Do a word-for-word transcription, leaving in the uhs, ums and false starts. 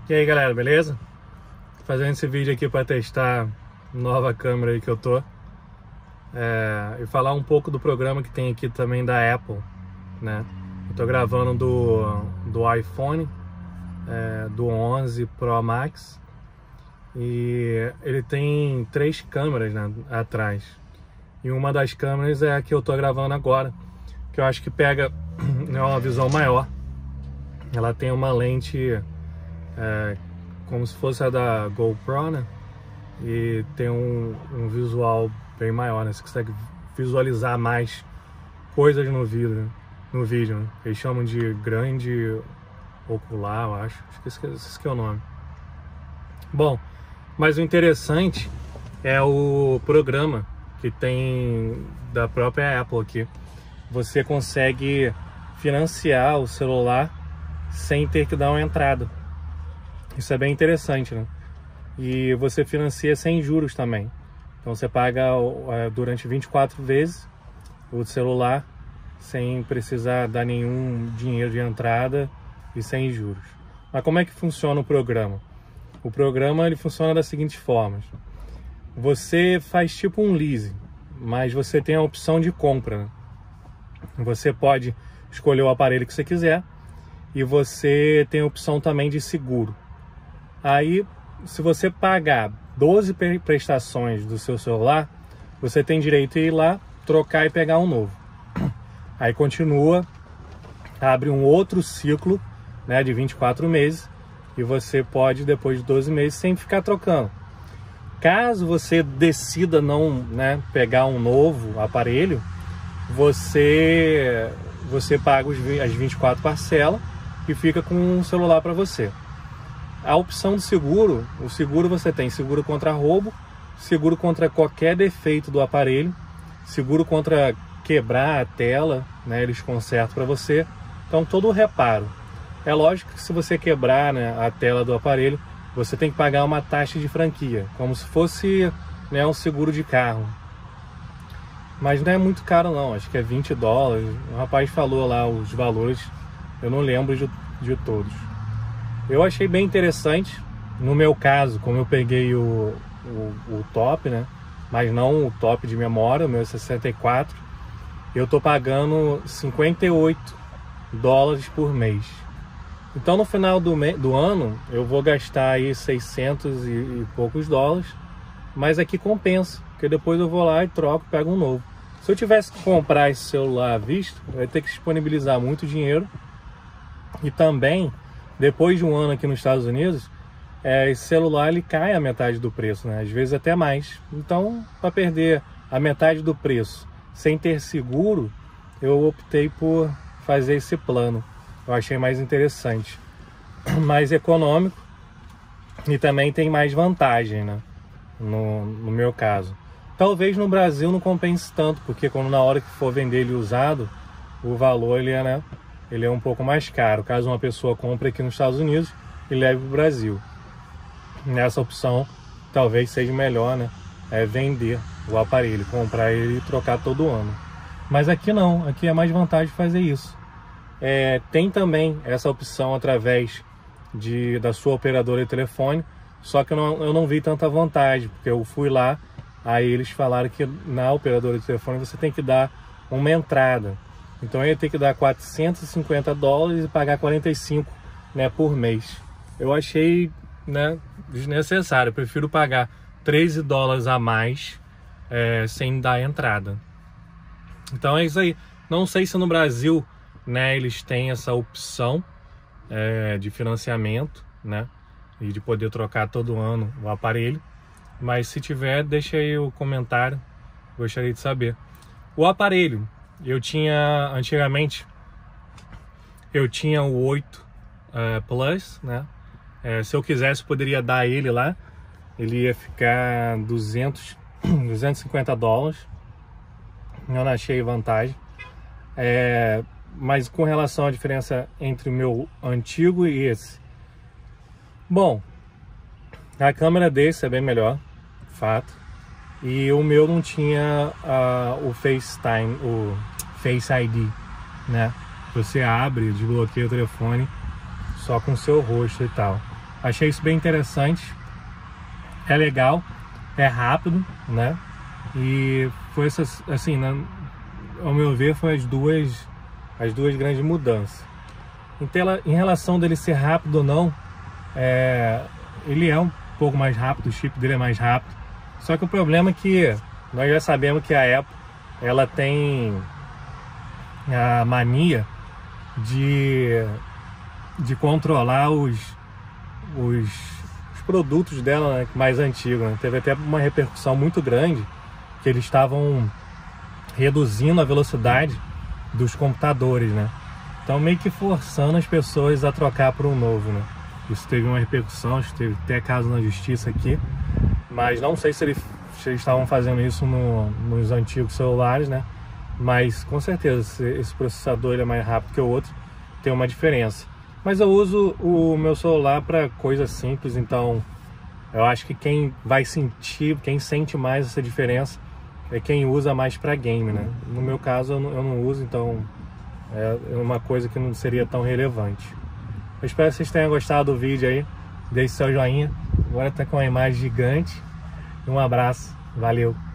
E aí galera, beleza? Fazendo esse vídeo aqui para testar a nova câmera aí que eu tô é, e falar um pouco do programa que tem aqui também da Apple, né? Eu tô gravando do, do iPhone, é, do onze Pro Max, e ele tem três câmeras, né, atrás, e uma das câmeras é a que eu tô gravando agora, que eu acho que pega né, uma visão maior. Ela tem uma lente É, como se fosse a da GoPro, né? E tem um, um visual bem maior, né? Você consegue visualizar mais coisas no vídeo, no vídeo, né? Eles chamam de grande ocular, eu acho. Acho que esse, esse que é o nome. Bom, mas o interessante é o programa que tem da própria Apple aqui. Você consegue financiar o celular sem ter que dar uma entrada. Isso é bem interessante, né? E você financia sem juros também. Então você paga é, durante vinte e quatro vezes o celular sem precisar dar nenhum dinheiro de entrada e sem juros. Mas como é que funciona o programa? O programa ele funciona da seguinte forma: você faz tipo um leasing, mas você tem a opção de compra, né? Você pode escolher o aparelho que você quiser e você tem a opção também de seguro. Aí, se você pagar doze prestações do seu celular, você tem direito a ir lá, trocar e pegar um novo. Aí continua, abre um outro ciclo, né, de vinte e quatro meses, e você pode, depois de doze meses, sempre ficar trocando. Caso você decida não, né, pegar um novo aparelho, você, você paga os, as vinte e quatro parcelas e fica com um celular para você. A opção do seguro, o seguro você tem seguro contra roubo, seguro contra qualquer defeito do aparelho, seguro contra quebrar a tela, né, eles consertam para você. Então todo o reparo. É lógico que se você quebrar, né, a tela do aparelho, você tem que pagar uma taxa de franquia, como se fosse, né, um seguro de carro. Mas não é muito caro não, acho que é vinte dólares. O rapaz falou lá os valores, eu não lembro de, de todos. Eu achei bem interessante. No meu caso, como eu peguei o, o, o top, né? Mas não o top de memória, o meu é sessenta e quatro. Eu tô pagando cinquenta e oito dólares por mês. Então no final do, me, do ano eu vou gastar aí seiscentos e, e poucos dólares. Mas aqui compensa, porque depois eu vou lá e troco e pego um novo. Se eu tivesse que comprar esse celular à vista, eu ia ter que disponibilizar muito dinheiro. E também, depois de um ano aqui nos Estados Unidos, é, esse celular ele cai a metade do preço, né? Às vezes até mais. Então, para perder a metade do preço sem ter seguro, eu optei por fazer esse plano. Eu achei mais interessante, mais econômico e também tem mais vantagem, né? No, no meu caso. Talvez no Brasil não compense tanto, porque quando na hora que for vender ele usado, o valor ele é, né? Ele é um pouco mais caro, caso uma pessoa compre aqui nos Estados Unidos e leve para o Brasil. Nessa opção, talvez seja melhor, né? É vender o aparelho, comprar ele e trocar todo ano. Mas aqui não, aqui é mais vantagem fazer isso. É, tem também essa opção através de, da sua operadora de telefone, só que eu não, eu não vi tanta vantagem, porque eu fui lá, aí eles falaram que na operadora de telefone você tem que dar uma entrada. Então eu ia ter que dar quatrocentos e cinquenta dólares e pagar quarenta e cinco, né, por mês. Eu achei, né, desnecessário. Eu prefiro pagar treze dólares a mais é, sem dar entrada. Então é isso aí. Não sei se no Brasil, né, eles têm essa opção é, de financiamento, né, e de poder trocar todo ano o aparelho. Mas se tiver, deixa aí o comentário. Gostaria de saber. O aparelho, eu tinha, antigamente, eu tinha o oito uh, Plus, né? É, se eu quisesse, poderia dar ele lá. Ele ia ficar duzentos, duzentos e cinquenta dólares. Eu não achei vantagem. É, mas com relação à diferença entre o meu antigo e esse. Bom, a câmera desse é bem melhor, fato. E o meu não tinha uh, o FaceTime, o Face I D, né? Você abre, desbloqueia o telefone só com o seu rosto e tal. Achei isso bem interessante, é legal, é rápido, né? E foi essas, assim, né? Ao meu ver, foi as duas, as duas grandes mudanças. Então, em relação dele ser rápido ou não, é, ele é um pouco mais rápido, o chip dele é mais rápido. Só que o problema é que nós já sabemos que a Apple, ela tem a mania de, de controlar os, os, os produtos dela, né, mais antigos, né? Teve até uma repercussão muito grande que eles estavam reduzindo a velocidade dos computadores, né? Então meio que forçando as pessoas a trocar por um novo, né? Isso teve uma repercussão, teve até caso na justiça aqui, mas não sei se, ele, se eles estavam fazendo isso no, nos antigos celulares, né? Mas com certeza esse, esse processador ele é mais rápido que o outro, tem uma diferença. Mas eu uso o meu celular para coisas simples, então eu acho que quem vai sentir, quem sente mais essa diferença é quem usa mais para game, né? No meu caso eu não, eu não uso, então é uma coisa que não seria tão relevante. Eu espero que vocês tenham gostado do vídeo aí. Deixe seu joinha. Agora tá com uma imagem gigante. Um abraço. Valeu!